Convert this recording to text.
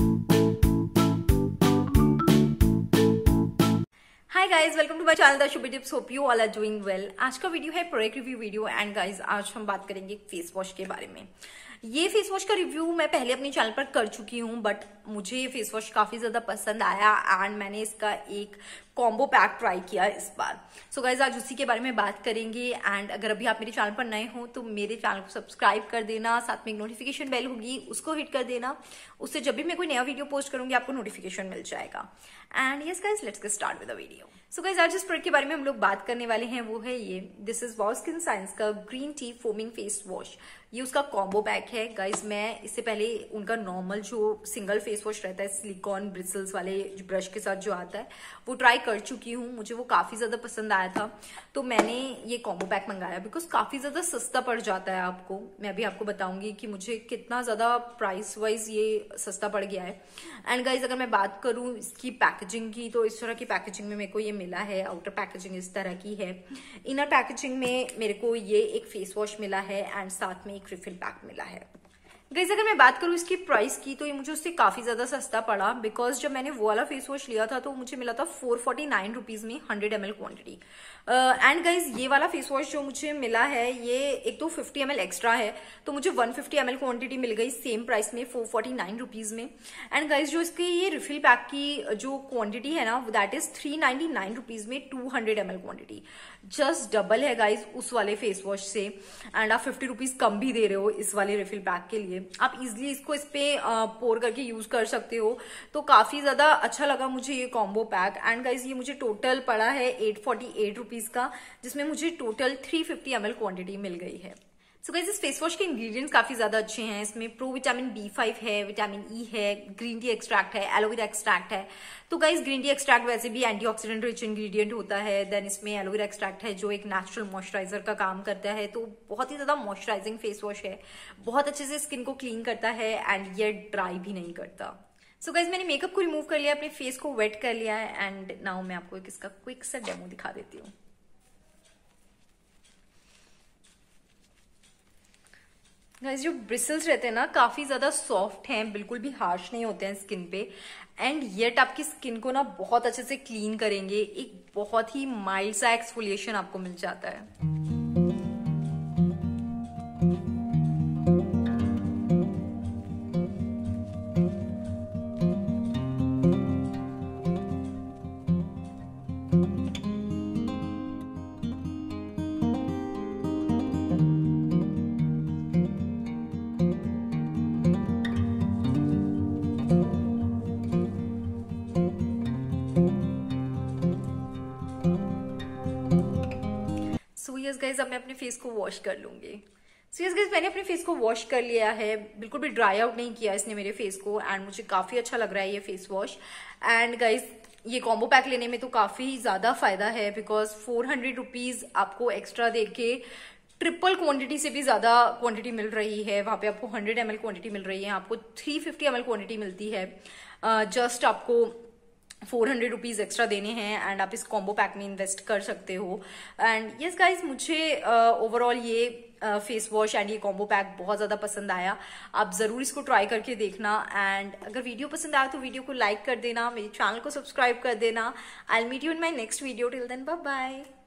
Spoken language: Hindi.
Hi guys, welcome to my channel the Shubhi tips. Hope you all are doing well. आज का वीडियो है product review video and guys आज हम बात करेंगे फेस वॉश के बारे में। ये फेस वॉश का रिव्यू मैं पहले अपने चैनल पर कर चुकी हूँ, बट मुझे ये फेस वॉश काफी ज्यादा पसंद आया एंड मैंने इसका एक कॉम्बो पैक ट्राई किया इस बार। सो गाइज आज उसी के बारे में बात करेंगे एंड अगर अभी आप मेरे चैनल पर नए हो तो मेरे चैनल को सब्सक्राइब कर देना, साथ में एक नोटिफिकेशन बेल होगी उसको हिट कर देना, उससे जब भी मैं कोई नया वीडियो पोस्ट करूंगी आपको नोटिफिकेशन मिल जाएगा। And yes guys, let's get start with the video. So guys आज जिस प्रोडक्ट के बारे में हम लोग बात करने वाले हैं वो है ये, दिस इज वाव स्किन साइंस का green tea foaming face wash. ये उसका कॉम्बो पैक है गाइज। मैं इससे पहले उनका नॉर्मल जो सिंगल फेस वॉश रहता है सिलिकॉन ब्रिसल्स वाले ब्रश के साथ जो आता है वो ट्राई कर चुकी हूँ, मुझे वो काफी ज्यादा पसंद आया था, तो मैंने ये कॉम्बो पैक मंगाया बिकॉज काफी ज्यादा सस्ता पड़ जाता है आपको। मैं अभी आपको बताऊंगी कि मुझे कितना ज्यादा प्राइस वाइज ये सस्ता पड़ गया है। एंड गाइज अगर मैं बात करूँ इसकी पैकेजिंग की तो इस तरह की पैकेजिंग में मेरे को ये मिला है। आउटर पैकेजिंग इस तरह की है, इनर पैकेजिंग में मेरे को ये एक फेस वॉश मिला है एंड साथ में एक रिफिल पैक मिला है। गाइस अगर मैं बात करूँ इसकी प्राइस की तो ये मुझे उससे काफी ज्यादा सस्ता पड़ा बिकॉज जब मैंने वो वाला फेस वॉश लिया था तो मुझे मिला था 449 रुपीज में 100 ml क्वांटिटी। एंड गाइज ये वाला फेस वॉश जो मुझे मिला है ये एक तो 50 ml एक्स्ट्रा है तो मुझे 150 ml क्वांटिटी मिल गई सेम प्राइस में 449 रुपीज में। एंड गाइज जो इसकी ये रिफिल पैक की जो क्वांटिटी है ना दैट इज 399 रुपीज में 200 ml क्वांटिटी, जस्ट डबल है गाइज उस वाले फेस वॉश से। एंड आप 50 रुपीज कम भी दे रहे हो इस वाले रिफिल पैक के लिए, आप इजिली इसको इस पे पोर करके यूज कर सकते हो। तो काफी ज्यादा अच्छा लगा मुझे ये कॉम्बो पैक। एंड गाइज ये मुझे टोटल पड़ा है 848 रुपीज का, जिसमें मुझे टोटल 350 ml क्वांटिटी मिल गई है। सो गाइस इस फेस वॉश के इंग्रेडिएंट्स काफी ज्यादा अच्छे हैं। इसमें प्रो विटामिन B5 है, विटामिन ई है, ग्रीन टी एक्सट्रैक्ट है, एलोवेरा एक्सट्रैक्ट है। तो गाइस ग्रीन टी एक्सट्रैक्ट वैसे भी एंटीऑक्सीडेंट रिच इंग्रेडिएंट होता है। देन इसमें एलोवेरा एक्सट्रैक्ट है जो एक नेचुरल मॉइस्चराइजर का काम करता है, तो बहुत ही ज्यादा मॉइस्चराइजिंग फेस वॉश है, बहुत अच्छे से स्किन को क्लीन करता है एंड ये ड्राई भी नहीं करता। सो गाइस मैंने मेकअप को रिमूव कर लिया, अपने फेस को वेट कर लिया है एंड नाउ मैं आपको एक इसका क्विक सा डेमो दिखा देती हूँ। गाइस जो ब्रिसल्स रहते हैं ना काफी ज्यादा सॉफ्ट हैं, बिल्कुल भी हार्श नहीं होते हैं स्किन पे एंड येट आपकी स्किन को ना बहुत अच्छे से क्लीन करेंगे। एक बहुत ही माइल्ड सा एक्सफोलिएशन आपको मिल जाता है। सो यस गाइज अब मैं अपने फेस को वॉश कर लूंगी। सो यस गाइज मैंने अपने फेस को वॉश कर लिया है, बिल्कुल भी ड्राई आउट नहीं किया इसने मेरे फेस को एंड मुझे काफी अच्छा लग रहा है ये फेस वॉश। एंड गाइज ये कॉम्बो पैक लेने में तो काफी ज्यादा फायदा है बिकॉज 400 रुपीज आपको एक्स्ट्रा देके ट्रिपल क्वांटिटी से भी ज्यादा क्वांटिटी मिल रही है। वहां पे आपको 100 ml क्वांटिटी मिल रही है, आपको 350 ml क्वांटिटी मिलती है। जस्ट आपको 400 रुपीज एक्स्ट्रा देने हैं एंड आप इस कॉम्बो पैक में इन्वेस्ट कर सकते हो। एंड यस गाइज मुझे ओवरऑल ये फेस वॉश एंड ये कॉम्बो पैक बहुत ज्यादा पसंद आया। आप जरूर इसको ट्राई करके देखना एंड अगर वीडियो पसंद आया तो वीडियो को लाइक कर देना, मेरे चैनल को सब्सक्राइब कर देना। I will meet you in my next video, till then bye bye.